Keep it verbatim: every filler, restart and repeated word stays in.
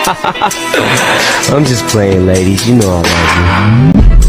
I'm just playing, ladies. You know I love you.